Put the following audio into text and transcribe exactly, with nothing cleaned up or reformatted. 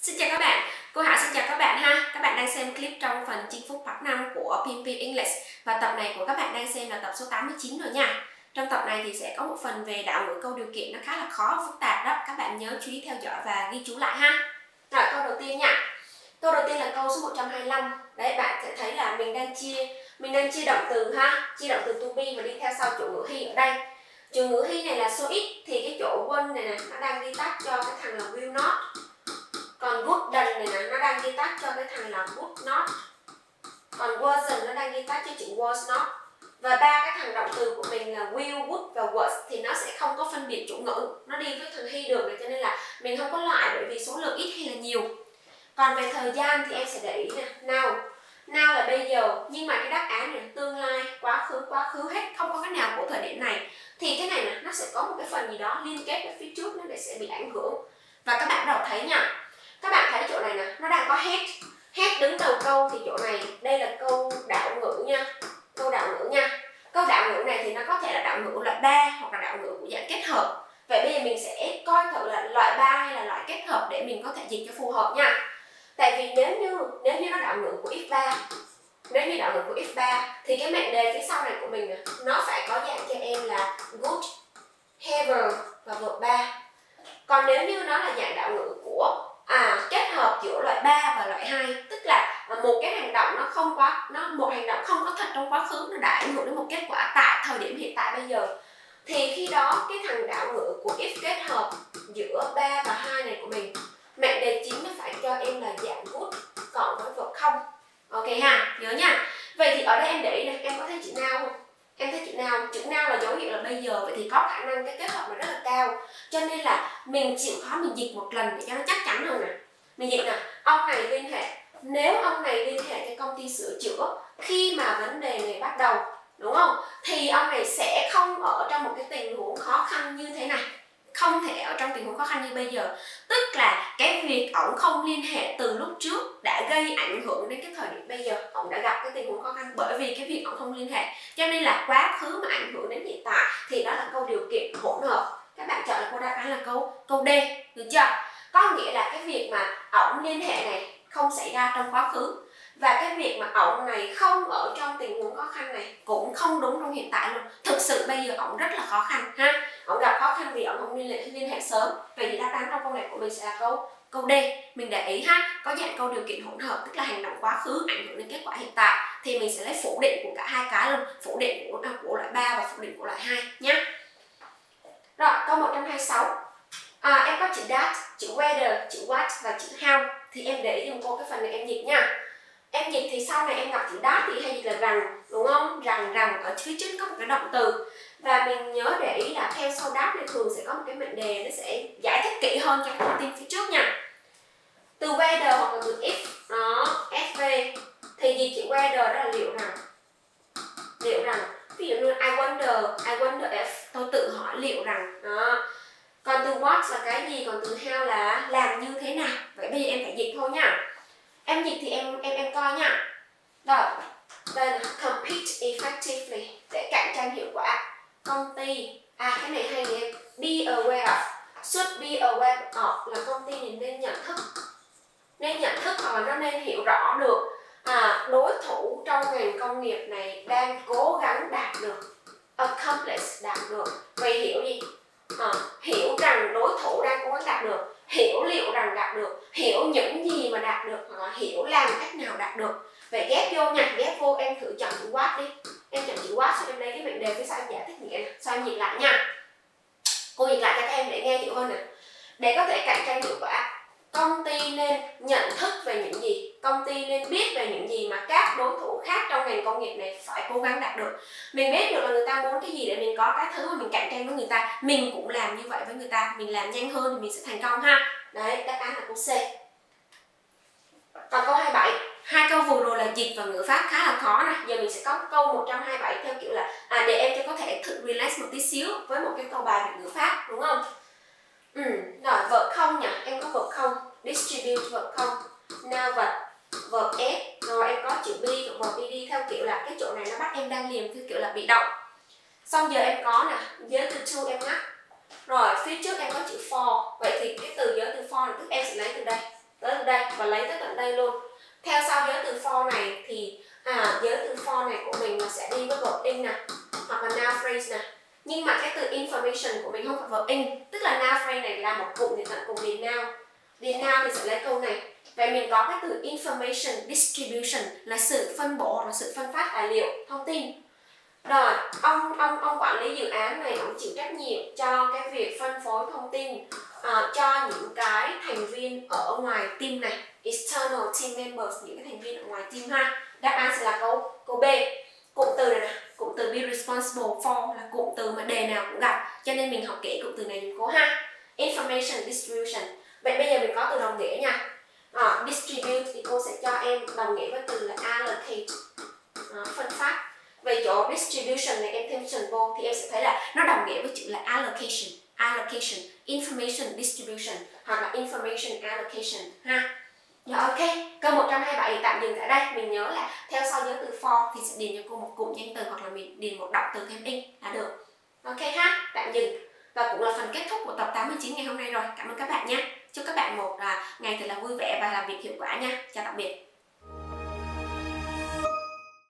Xin chào các bạn, cô Hạ xin chào các bạn ha. Các bạn đang xem clip trong phần chinh phục part năm của pê em pê English. Và tập này của các bạn đang xem là tập số tám mươi chín rồi nha. Trong tập này thì sẽ có một phần về đạo ngữ câu điều kiện, nó khá là khó và phức tạp đó. Các bạn nhớ chú ý theo dõi và ghi chú lại ha. Rồi, câu đầu tiên nha. Câu đầu tiên là câu số một trăm hai mươi lăm. Đấy, bạn sẽ thấy là mình đang chia Mình đang chia động từ ha. Chia động từ to be và đi theo sau chủ ngữ he ở đây. Chủ ngữ he này là số ít, thì cái chỗ won't này nè, nó đang ghi tắt cho cái thằng là will not. Còn wouldn't này nè, nó đang ghi tắt cho cái thằng là would not. Còn wasn't nó đang ghi tắt cho chữ was not. Và ba cái thằng động từ của mình là will, would và was thì nó sẽ không có phân biệt chủ ngữ, nó đi với thằng he được này, cho nên là mình không có loại bởi vì số lượng ít hay là nhiều. Còn về thời gian thì em sẽ để ý nè, now. Now là bây giờ, nhưng mà cái đáp án này là tương lai, quá khứ, quá khứ hết, không có cái nào của thời điểm này. Thì cái này nè, nó sẽ có một cái phần gì đó liên kết với phía trước, nó để sẽ bị ảnh hưởng. Và các bạn bắt đầu thấy nha. Các bạn thấy chỗ này nè, nó đang có hết. Hết đứng đầu câu thì chỗ này, đây là câu đạo ngữ nha. Câu đạo ngữ nha. Câu đạo ngữ này thì nó có thể là đạo ngữ loại ba hoặc là đạo ngữ của dạng kết hợp. Vậy bây giờ mình sẽ coi thử là loại ba hay là loại kết hợp để mình có thể dịch cho phù hợp nha. Tại vì nếu như nếu như nó đạo ngữ của if ba, nếu như đạo ngữ của if ba thì cái mệnh đề phía sau này của mình nè, nó phải có dạng cho em là good, have và verb ba. Còn nếu như nó là dạng đạo ngữ của à kết hợp giữa loại ba và loại hai, tức là một cái hành động nó không quá nó một hành động không có thật trong quá khứ, nó đã ảnh hưởng đến một kết quả tại thời điểm hiện tại bây giờ, thì khi đó cái thằng đạo ngữ của if kết hợp giữa ba và hai này của mình, mệnh đề chính nó phải cho em là dạng good cộng với verb không. Ok ha, nhớ nha. Vậy thì ở đây em để ý này, em có thấy chữ nào không? Em thấy chữ nào? Chữ nào là dấu hiệu là bây giờ, vậy thì có khả năng cái kết hợp nó rất là cao. Cho nên là mình chịu khó mình dịch một lần để cho nó chắc chắn hơn nè. Mình dịch nè, ông này liên hệ. Nếu ông này liên hệ cái công ty sửa chữa khi mà vấn đề này bắt đầu, đúng không? Thì ông này sẽ không ở trong một cái tình huống khó khăn như thế này. Không thể ở trong tình huống khó khăn như bây giờ. Tức là cái việc ổng không liên hệ từ lúc trước đã gây ảnh hưởng đến cái thời điểm bây giờ. Ổng đã gặp cái tình huống khó khăn bởi vì cái việc ổng không liên hệ. Cho nên là quá khứ mà ảnh hưởng đến hiện tại thì đó là câu điều kiện hỗn hợp. Các bạn chọn là câu đáp án là câu câu D, được chưa? Có nghĩa là cái việc mà ổng liên hệ này không xảy ra trong quá khứ. Và cái việc mà ổng này không ở trong tình huống khó khăn này cũng không đúng trong hiện tại luôn. Thực sự bây giờ ổng rất là khó khăn ha. Ổng gặp khó khăn vì ổng không liên hệ liên hệ sớm. Vậy thì đáp án trong câu này của mình sẽ là câu câu D. Mình để ý ha, có dạng câu điều kiện hỗn hợp, tức là hành động quá khứ ảnh hưởng đến kết quả hiện tại, thì mình sẽ lấy phủ định của cả hai cái luôn, phủ định của của loại ba và phủ định của loại hai nhé. Rồi, câu một trăm hai mươi sáu. À, em có chữ that, chữ whether, chữ what và chữ how, thì em để ý giùm cô cái phần này em dịch nha. Em dịch thì sau này em gặp chữ that thì hay dịch là rằng, đúng không? Rằng, rằng ở phía trước có một cái động từ. Và mình nhớ để ý là theo sau that thì thường sẽ có một cái mệnh đề, nó sẽ giải thích kỹ hơn cho thông tin phía trước nha. Từ whether hoặc là từ if, đó, ét vê, thì dịch chữ whether đó là liệu rằng. Liệu rằng, ví dụ như I wonder, I wonder if, tôi tự hỏi liệu rằng, đó. Còn từ what là cái gì, còn từ how là làm như thế nào. Vậy bây giờ em phải dịch thôi nha. Em dịch thì em em em coi nha. Rồi, đây là compete effectively, để cạnh tranh hiệu quả. Công ty, à cái này hay nè em, be aware of, should be aware of là công ty này nên nhận thức, nên nhận thức hoặc là nó nên hiểu rõ được à, đối thủ trong ngành công nghiệp này đang cố gắng đạt được, accomplish đạt được. Vậy hiểu gì? À, hiểu rằng đối thủ đang cố gắng đạt được, hiểu liệu rằng đạt được, hiểu những gì mà đạt được, hoặc là hiểu làm cách nào đạt được. Vậy ghép vô nha, ghép vô em thử chọn chữ what đi. Em chọn chữ what, xong em lấy cái mệnh đề phía sau em giải thích nghĩa này. Sau em dịch lại nha. Cô dịch lại cho các em để nghe hiểu hơn nè. Để có thể cạnh tranh hiệu quả, công ty nên nhận thức về những gì, công ty nên biết về những gì mà các đối thủ khác trong ngành công nghiệp này phải cố gắng đạt được. Mình biết được là người ta muốn cái gì để mình có cái thứ mà mình cạnh tranh với người ta, mình cũng làm như vậy với người ta, mình làm nhanh hơn thì mình sẽ thành công ha. Đấy, đáp án là câu C. Còn câu hai mươi bảy, hai câu vừa rồi là dịch và ngữ pháp khá là khó nè. Giờ mình sẽ có câu một trăm hai mươi bảy theo kiểu là à để em cho có thể thử relax một tí xíu với một cái câu bài về ngữ pháp, đúng không? Ừ, rồi verb không nhỉ, em có verb không, distribute verb không, now vật, verb s, rồi em có chữ be và verb ed theo kiểu là cái chỗ này nó bắt em đang liền theo kiểu là bị động. Xong giờ em có nè, giới từ to em ngắt. Rồi phía trước em có chữ for, vậy thì cái từ giới từ for này tức em sẽ lấy từ đây. tới đây và lấy tới tận đây luôn. Theo sau giới từ for này thì à, giới từ for này của mình là sẽ đi với verb in nè, hoặc là noun phrase nè. Nhưng mà cái từ information của mình không phải verb in, tức là noun phrase này là một cụm thì tận cùng điền noun. Điền noun thì sẽ lấy câu này. Vậy mình có cái từ information distribution là sự phân bổ, là sự phân phát tài liệu, thông tin. Rồi, ông ông ông quản lý dự án này, ông chịu trách nhiệm cho cái việc phân phối thông tin uh, cho những cái thành viên ở ngoài team này, external team members, những cái thành viên ở ngoài team ha. Đáp án sẽ là câu câu B. Cụm từ này nè, cụm từ be responsible for là cụm từ mà đề nào cũng gặp, cho nên mình học kỹ cụm từ này dùm cô ha. Information distribution. Vậy bây giờ mình có từ đồng nghĩa nha. À, distribute thì cô sẽ cho em đồng nghĩa với từ là allocate, à, phân phát. Về chỗ distribution này em thêm vision vô thì em sẽ thấy là nó đồng nghĩa với chữ là allocation, allocation, information distribution hoặc là information allocation ha. Rồi ok, câu một trăm hai mươi bảy thì tạm dừng tại đây. Mình nhớ là theo sau giới từ for thì sẽ điền cho cô một cụm danh từ hoặc là mình điền một động từ thêm in là được. Ok ha, tạm dừng. Và cũng là phần kết thúc của tập tám mươi chín ngày hôm nay rồi. Cảm ơn các bạn nhé. Chúc các bạn một uh, ngày thật là vui vẻ và làm việc hiệu quả nha. Chào tạm biệt.